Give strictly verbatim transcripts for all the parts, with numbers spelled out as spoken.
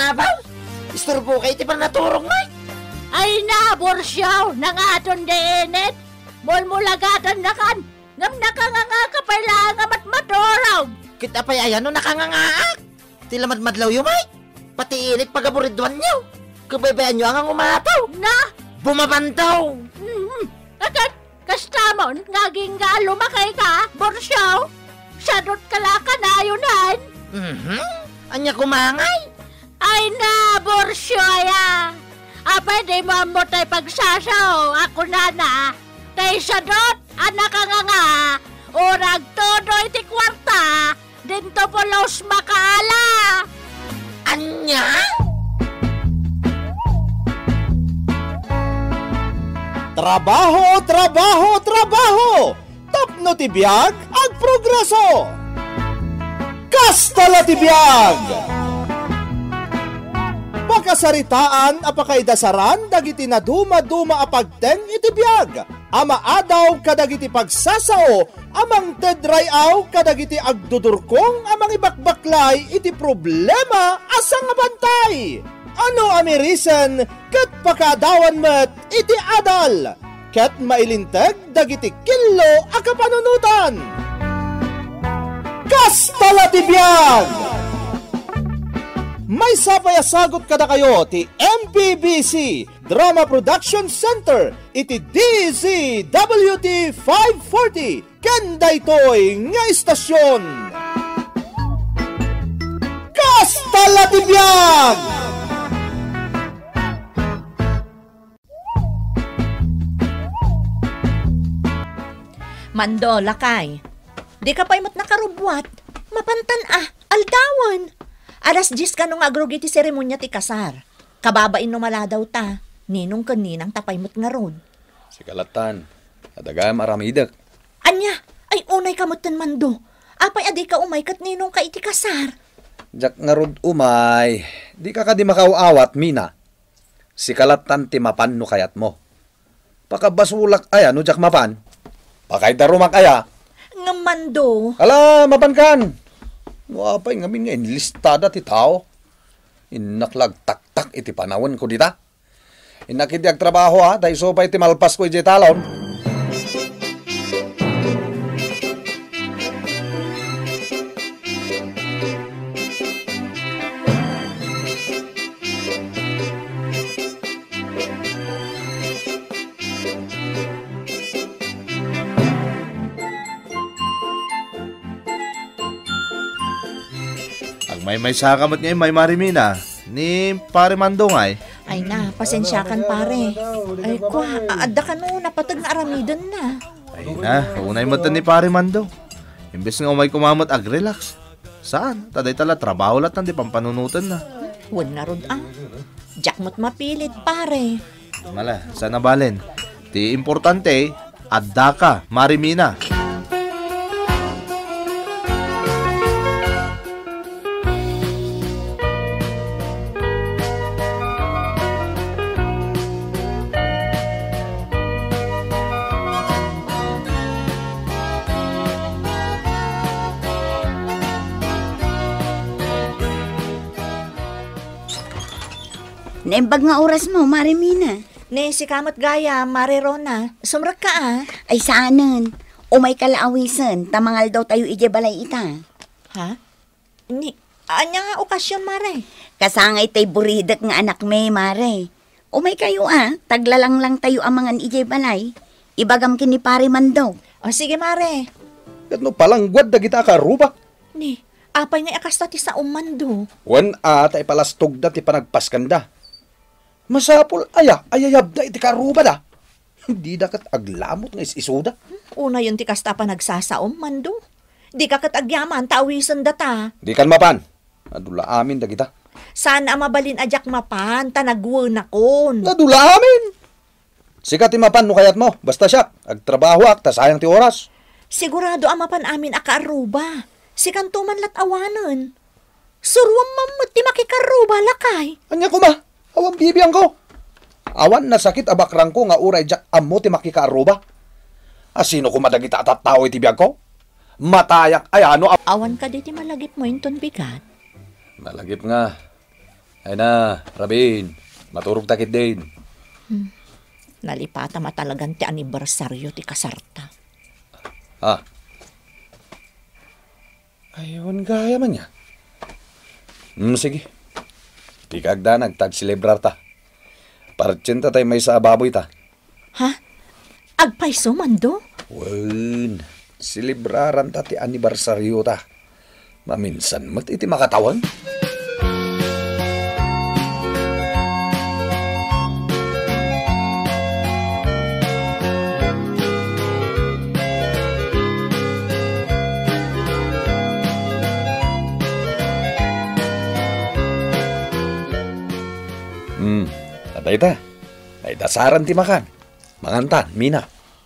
nabaw. Istorbo kayo ti pa naturong, Mike. Ay na, Borsyaw, nangaton deenet. Mulmulagatan na kan. Ngam nakanganga ka pala nga matmaturaw. Kita pa yayan no nakangangaak. Tilamadmadlaw yung, Mike. Pati init pagaburidwan nyo. Kabaybayan nyo ang umataw. Na? Bumabantaw. Mm-hmm. Agad, kastamon, ngaging nga lumakay ka, Borsyaw. Sadot kalaka na yunan. Mhm. Anya kumangay. Ay na, Borsyoya. Apay di mo mo tayo pagsasaw. Ako na na. Tay sadot, anak ka nga nga. Urag todo iti kwarta. Dinto po los makaala. Anya? Trabaho, trabaho, trabaho! Tapno ti biag, ag progreso! Kastala ti biag! Pakasaritaan apakaidasaran dagiti na duma-duma apagteng iti biag. Ama adaw kadagiti pagsasao, amang tedrayaw kadagiti agdudurkong amang ibakbaklay iti problema asang abantay. Ano amirisan ket pakadawan met iti adal, ket mailinteg dagiti killo a kapanunutan. Kastala ti biag! May sapayasagot kada kayo ti M P B C Drama Production Center iti D Z W T five forty ken daytoy nga istasyon. Kastala ti biag! Mando, lakay. Di ka pa'y mat nakarubwat. Mapantan ah, aldawan. Alas diyes ka nung agrog iti seremonya ti kasar. Kababain no maladaw ta. Ninong kaninang tapay mat nga rod. Si Kalatan, adaga maramidak. Anya, ay unay kamutan Mando. Apay adi ka umay kat ninong ka iti kasar. Jak nga rod umay, di ka ka di makauawat, Mina. Si Kalatan ti mapan no kayat mo. Pakabasulak aya no jak mapan. Pakay darumak aya. Nga Mando. Ala, mapan kan. No apay ngamin nga inlistada ti tao. Inaklag tak-tak iti panawan ko dita. Inakiti ag trabaho ha, dahil so pa iti malpas ko iti talon. May may sakamat ngayon, may Marimina. Ni pare Mandong ay. Ay na, pasensya kan pare. Ay kwa, aada ka no, napatag na aramidon na. Ay na, unay mo ni pare Mandong. Imbes nga umay kumamot ag-relax. Saan? Taday tala, trabaho lahat hindi pampanunutan na. Huwag na rod ah. Jakmot mapilit pare. Mala, sana balen. Ti importante, adda ka, Marimina. Naimbag nga oras mo, Marimina. Ne, si Kamot Gaya, Marirona. Sumrak ka ah. Ay saanan. Umay kalaawisan, tamangal daw tayo ijebalay ita. Ha? Ni, anya nga okasyon, Mare? Kasangay tay buridak nga anak may, Mare. Umay kayo ah, taglalang lang tayo amangan ijebalay. Ibagam kini pare man daw. O sige, Mare. Ano palang gwad da kita karuba? Ni, apay nga akasta ti sa umando. Wan a, tay palastog da ti panagpaskanda. Masapol aya, ayayab da iti karuba da. Hindi da kat aglamot nga is-isuda. Una yun ti kasta pa nagsasaom, Mando. Di ka kat agyaman, tawisan data. Di kan mapan. Nadula amin da kita. Sana mabalin ajak mapan, tanagwo na kon. Nadula amin. Sika ti mapan no kayat mo, basta siya. Agtrabaho ak, ta sayang ti oras. Sigurado amapan amin akaaruba. Sikan tuman lat awanan. Surwam mamut ti makikaruba lakay. Anya ko ma? Awang bibiyang ko. Awan na sakit abakrang ko nga uray jak amo ti makikaaruba. Asino ko madagita at tao iti biyag ko? Matayak ay ano. Awan ka di ti malagip mo inton bigat. Malagip nga. Ay na, Rabin. Maturog takit din. Nalipata matalagan ti anibersaryo ti kasarta. Ha? Ayun, gaya man niya. Hmm, sige. Di kagda nagtag-celebrar ta. Partsinta tayo may sa baboy ta. Ha? Agpaiso, Mando? Wen, celebraran ta ti anibersaryo ta. Maminsan mat iti makatawan. Hmm, tatay ta. Ay dasaran ti makan. Mangantan, Mina.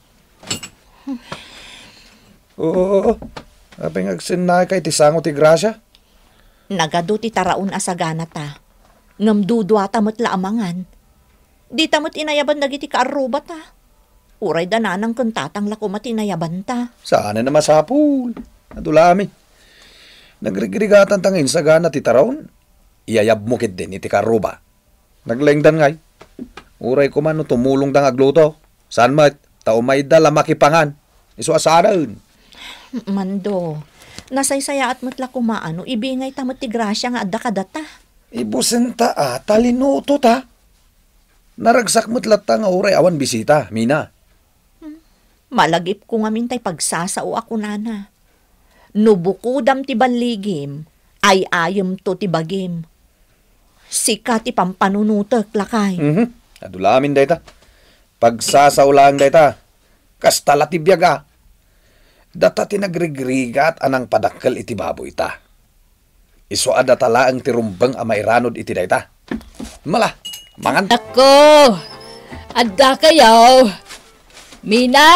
Oo, apeng agsin na kay ti sango ti grasya. Nagado ti taraon asagana ta. Ngamdudwa tamot laamangan. Di tamot inayaban dagiti kaaruba ta. Uray dananang kuntatang lakumat inayaban ta. Saan na masapul? Adulami. Nagrigrigatan tangin sa gana ti taraon. Iyayab mo kit din iti karuba. Naglengdan ngay. Uray ko man no tumulong dang agluto. Saan mat? Tao may dala makipangan. Iso asaran. Mando, nasaysaya at matla kumaano, ibingay tamot ti grasya nga adda kadata. Ibusen ta ah, talinuto ta. Naragsak mo't latta nga uray awan bisita, Mina. Malagip ko nga mintay pagsasao ako nana. Nubukudam ti banligim, ay ayam to ti bagim. Sika ti pampanunutek lakay. Mhm. Adulamin day ta. Pagsasaw lang day ta. Kastala ti biyaga. Data ti nagrigrigat anang padakkel iti baboy ta. Iso ada tala ang tirumbang amairanod iti day ta. Mala, mangan. Ako! Adda kayaw! Mina!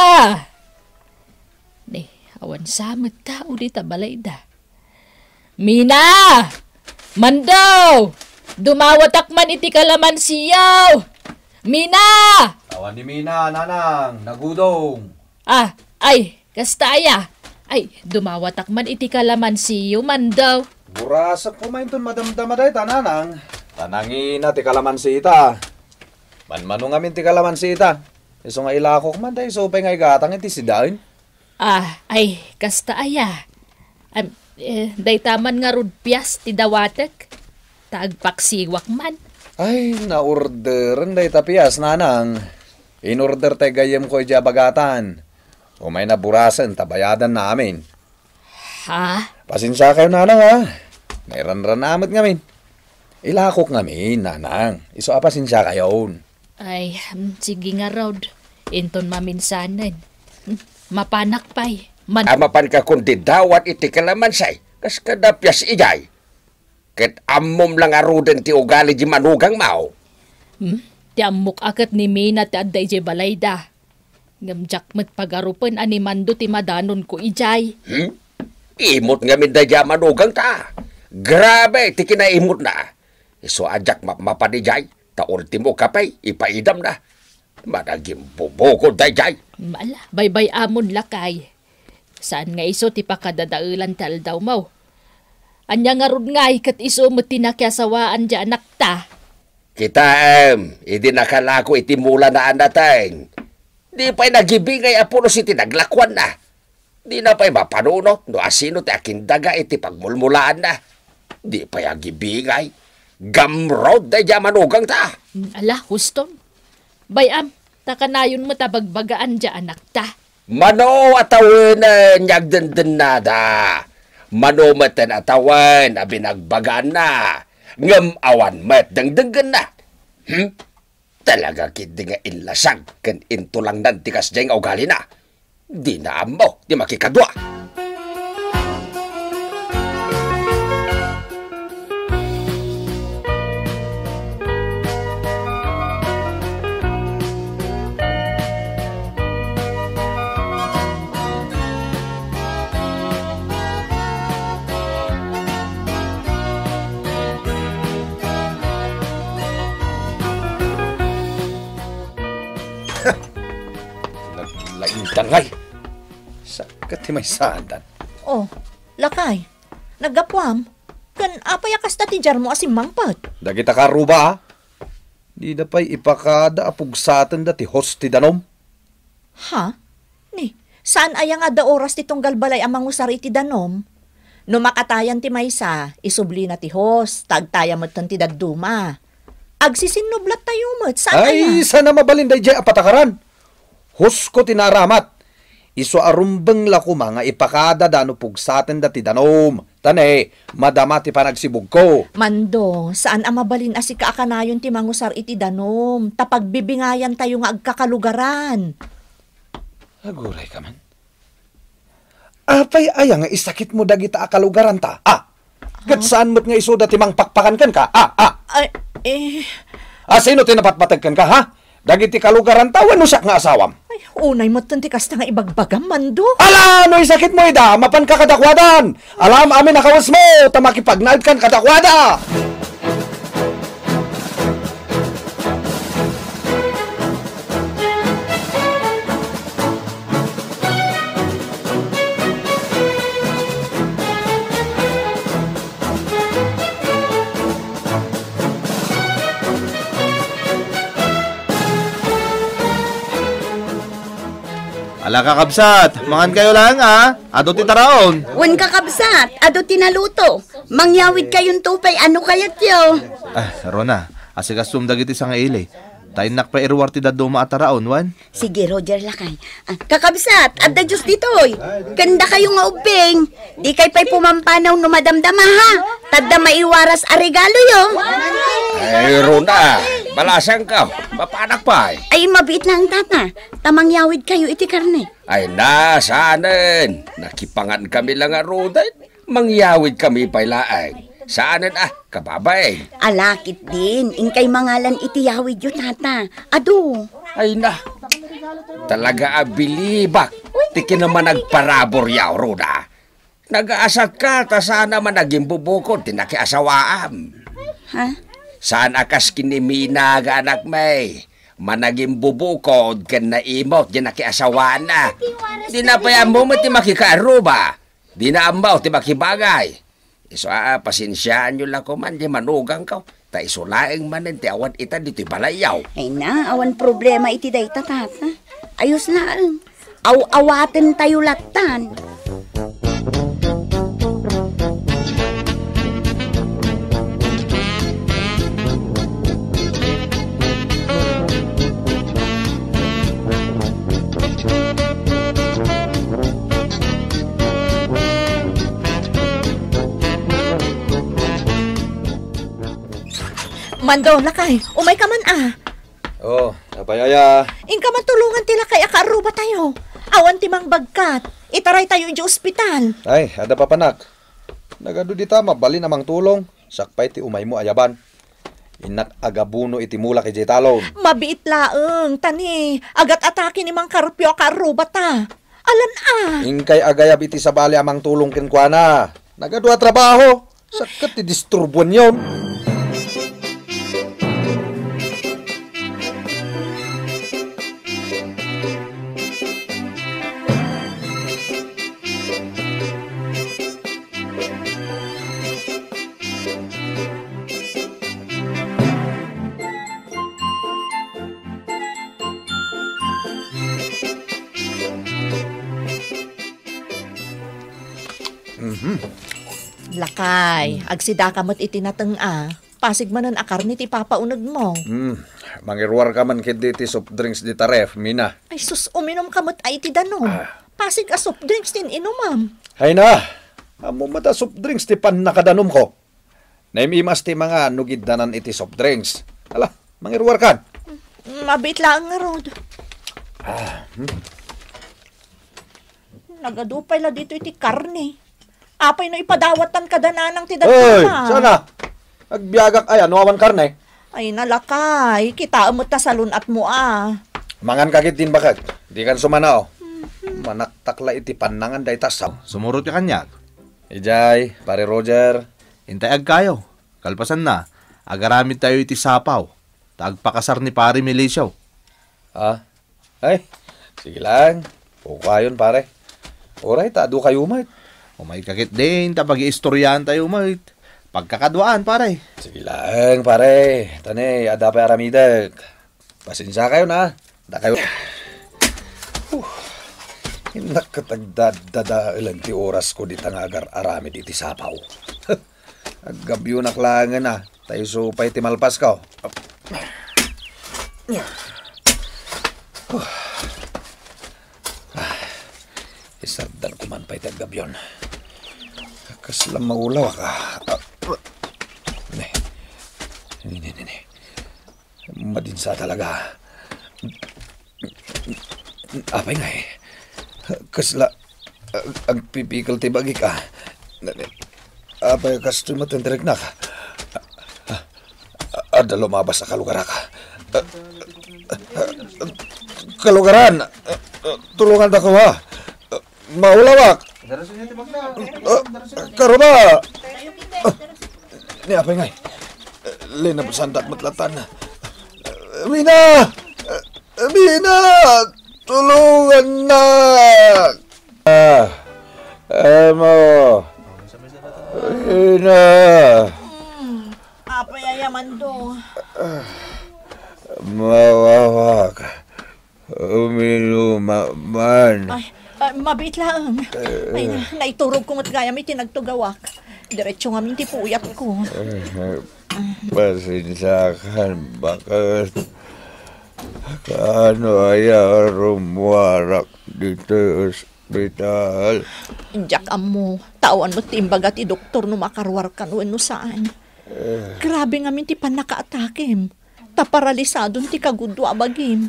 Ni, awan samot ta, ulit balay da. Mina! Mandaw! Dumawat man iti kalaman siyaw! Mina! Awan ni Mina, nanang, nagudong. Ah, ay, kastaya. Ay, dumawatak man iti kalaman siyo, Mandaw. Burasak po main ton madamdama day ta, nanang. Tanangin na ti kalamansi ita. Manmanong amin ti kalamansi ita. Iso nga ilakok man day, so pa'y nga igatang iti sidain. Ah, ay, kastaya. Um, eh, day taman nga rudpyas ti dawatek. Taagpaksiwak man. Ay, na-orderan day tapias, nanang. In-order tay gayem ko iti abagatan. O may naburasan, tabayadan namin. Ha? Pasensya kayo, nanang, ha? May ranran namat ngamin. Ilakok ngamin, nanang. Iso a pasensya kayo. Ay, um, sige nga, Rod. Inton maminsanan. Hmm, mapanak pa'y. Man- Amapan ka kundi dawat iti kalamansay. Kas kadapyas ijay. Ket ammom lang aruden ti ugali di manugang mao. Hmm? Ti amok akat ni Mina ti adday di balayda. Ngamjak met pagarupan ani Mando ti madanon ko ijay. Hmm? Imot nga min dadya manugang ta. Grabe ti kinaimot na. Iso ajak mapanijay. Ta ultimo kapay ipaidam na. Madagim bubukod dayjay. Mala, baybay amon lakay. Saan nga iso ti pakadadaulan tal daw mo? Anya nga rod nga ikat iso mo tinakyasawaan dya anak ta. Kita em, idi nakalako iti mula na anateng. Di pa'y nagibingay apuno si tinaglakwan na. Di na pa'y mapanunot no asino ti akindaga iti pagmulmulaan na. Di pa'y agibingay. Gamrod day dya manugang ta. Ala, huston. Bayam, takanayon mo tabagbagaan dya anak ta. Mano atawin na nyagdenden nada. Mano meten atawan na binagbagaan na. Ngam awan met dengdenggen na. Hmm? Talaga kiti nga inlasag ken intulang nan tikas jeng ugali na. Di na amo, di makikadwa. Dangay. Sakit may sandan. Oh, lakay. Nagapwam. Kan apay akas tatijar mo asim mangpat. Dagita ka ruba ah. Di na pa'y ipakada apugsatan dati host ti danom. Ha? Ni, saan aya nga da oras ti tunggal balay amang usar iti danom? No makatayan ti maysa, isubli na ti host, tagtaya mo ti dadduma. Agsisinublat tayo mo't, saan Ay, aya? sana mabalinday jay apatakaran. Host ko tinaramat. Iso arumbeng la ko mga ipakada dano pugsaten dati danom. Tane, madama ti panagsibog ko. Mando, saan ang mabalin asi kaakanayon ti mangusar iti danom? Tapagbibingayan tayo nga agkakalugaran. Aguray ka man. Apay aya nga isakit mo dagita akalugaran ta. Ah, kat saan mo't nga iso dati mang pakpakan kan ka? Ah, ah. Ay, eh, Ah, sino tinapatpatag kan ka, ha? Dagiti kalugaran ta, wano siya nga asawam. ay, unay mo tanti kasta nga ibagbagam, Mando. Ala, ano'y sakit mo ida, mapan ka kadakwadan. Alam amin nakawas mo, tamakipagnaid kan kadakwada. Ala kakabsat, mangan kayo lang ha. Ado ti taraon. Wan kakabsat, ado tinaluto. Mangyawid kayong tupay, ano kayat yo? Ah, Rona, asigasum dagiti sang ili. Tainak pa irwar ti daduma at taraon, wan. Sige, Roger lakay. Ah, kakabsat, at da Diyos ditoy. Kanda kayo nga ubing. Di kay pa'y pumampanaw no madamdama ha. Tadda maiwaras a regalo yo. Ay, Rona, balasang ka. Papanak pa eh. Ay, mabit na ang tata. Tamangyawid kayo iti karne. Ay, nasaanan. Nakipangan kami lang nga, Rona. Mangyawid kami pailaay. Saanan ah, kababay. Alakit din, inkay mangalan iti yawid yo tata. Ado. Ay na, talaga abilibak. Tiki naman nagparabor yaw, Rona. Nag-aasag ka, ta sana man naging bubukod, tinakiasawaam. Ha? Saan akas kinimina ga anak may? Managing bubukod, kan naimot, di nakiasawaan na. Di na pa yan mo ti makikaruba. Di na ambaw, ti makibagay. Iso ah, pasensyaan nyo lang ko man, di manugang ka. Ta isulaing manin, ti awan ita dito'y balayaw. Ay na, awan problema iti day tata. Ayos na. Aw-awaten tayo latan. Mando, lakay, umay ka man ah. Oh, napayaya. Inka man tulungan tila kay akaaruba tayo. Awan timang bagkat. Itaray tayo iti ospital. Ay, ada pa panak. Nagado di tama, bali namang tulong. Sakpay ti umay mo ayaban. Inak agabuno iti mula kay Jetalon. Mabiit laeng, tani. Agat atake ni mang karupyo akaaruba ta. Alan ah. Ingkay agayab iti sabali amang tulong kinkwana. Nagadua trabaho. Sakit ti disturbuan yon. Lakay, agsida ka mo't itinatang ah. Pasig manan akar ni ti papaunag mo. Hmm, mangirwar ka man kid ti soft drinks di taref, mina. Ay sus, uminom ka mo't ay ti danom. Pasig a soft drinks din inumam. Hay na, amo mata soft drinks ti pan nakadanom ko. Naimimas ti mga nugiddanan iti soft drinks. Ala, mangirwar kan. Mabit lang nga rod. Ah, hmm. Nagadupay la dito iti karne. Apay no ipadawatan ka dananang ti Oy, dadama. sana. Agbiagak ay ano awan karne. Ay nalakay, kita amot ta salun at mo ah. Mangan kagit din bakit? Di kan sumanao. Manaktakla iti panangan day tasaw. Sumurot ka kanya. Ijay, pare Roger. Intay ag kayo. Kalpasan na. Agaramid tayo iti sapaw. Tagpakasar ni pare Milisyaw. Ah, ay, sige lang. Pukayon pare. Oray, tado kayo mait. O may kakit din, tapag-iistoryahan tayo, mait. pagkakadwaan, pare. Sige lang, pare. Tane, ada pa aramidag. Pasensya kayo na. Da kayo. Uh, Nakatagdadada ilang ti oras ko di tangagar arami di ti sapaw. Agabyo na klangan na. Tayo supay ti malpas ka. Uh. Isagdan ko man pa'y tagabyon. Kaslang maulaw ka. Ne. Ne, ne, ne, ne. Madinsa talaga. Apay nga eh. Kasla. Ang pipikal ti bagi ka. Apay kas tumatendirek na ka. Ada lumabas sa kalugara ka. Kalugaran. Tulungan na ko ha. Maulawak. Uh, Karuba. Uh, ni apa ngay? Lena bersandak matlatan. Mina! Mina! Tulungan na! Ah, Emo! Mina! Apa yayaman do? Mawawak. Uminuman. Ay, ay mabit lang. Ay, na, naiturog ko matgaya may tinagtugawak. Diretso nga minti puyat ko. Pasensya kan, bakit kaano ay rumuwarak dito sa ospital? Injak amo, tawan mo timbaga ti doktor no makarwar ka no ano saan. Grabe nga minti pa nakaatakim. Taparalisadon ti kagudwa abagim.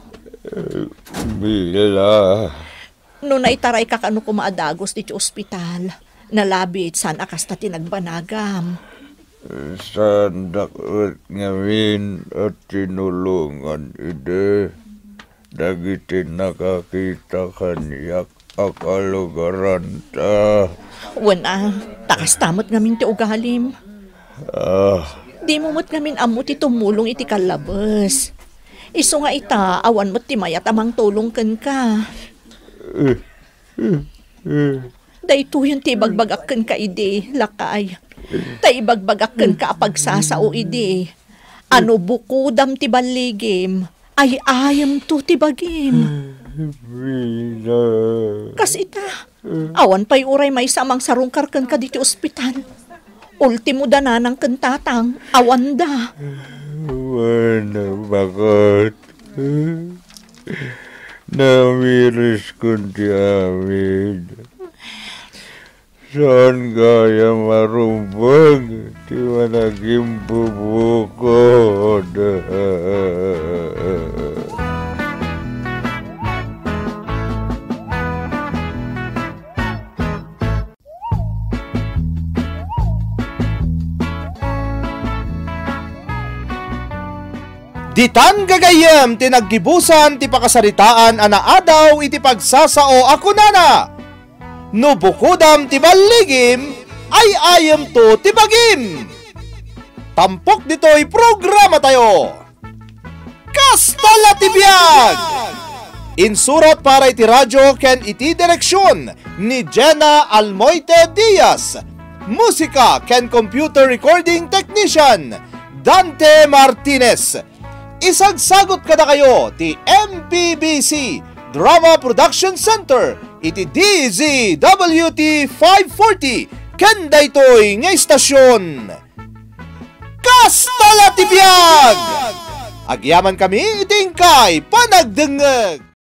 Bila. No naitaray ka kano kumaadagos di ospital. Nalabit saan akasta tinagbanagam. Saan dapat ngamin at tinulungan ide. Dagitin nakakita kanyak akalugaran ta. Wana, takas tamot ngamin ti ugalim. Ah. Di mo mo't ngamin amo ti tumulong iti kalabas. Iso nga ita, awan mo't ti mayat amang tulong ken ka. Dayto yun ti bagbagak ken ka ide, lakay. Tay bagbagak ken ka pagsasao ide. Ano bukudam ti baligim, ay ayam to ti bagim. Kas ita, awan pa'y uray may samang sarungkar ken ka diti ospital. Ultimo dananang kentatang, awan da. Wala bakit? Namiris kundi amin. Saan kaya marumbag? Di ba naging bubukod? Ditan gagayem tinaggibusan ti pakasaritaan ana adaw iti pagsasao ako nana. No bukudam ti baligim ay ayem to ti bagim. Tampok dito'y programa tayo. Kastala ti biag! Insurat para iti radyo ken iti direksyon ni Jenna Almoite Diaz. Musika ken computer recording technician Dante Martinez. Isagsagot kada kayo ti M P B C Drama Production Center iti D Z W T five forty ken daytoy nga istasyon. Kastala ti biag! Agyaman kami iting kay panagdengeg.